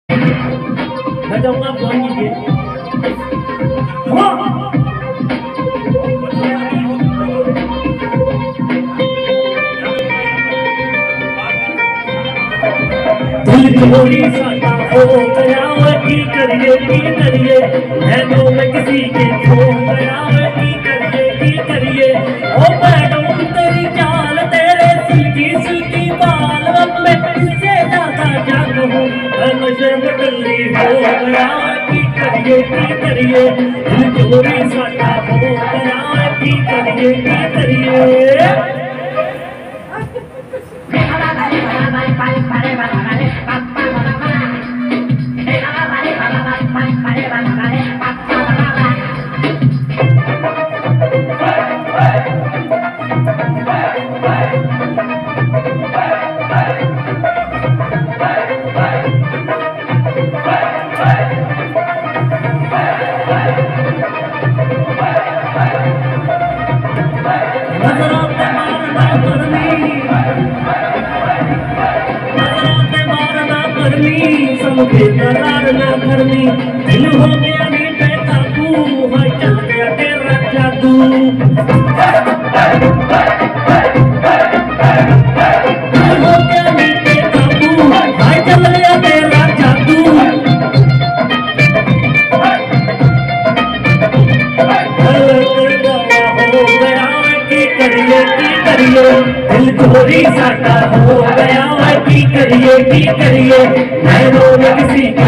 मैं चाहूंगा आप ज्वाइन कीजिए। दिल चोरी साटा हो गया मैं की करिए मैं तो मैं किसी के खो गया मैं की करिए ओ मैडम तेरी चाल तेरे सिल्की सिल्की बाल अब मैं इससे ज्यादा क्या कहूँ मैं नशे में टल्ली हो गया मैं की करिए दिल चोरी साटा हो गया मैं की करिए। बेकरार ना करनी दिल हो गया नी बेकाबू हाय चल गया तेरा जादू दिल हो गया नी बेकाबू हाय चल गया तेरा जादू हो गया की करिए दिल चोरी साटा हो गया की करिए मैं रोने किसी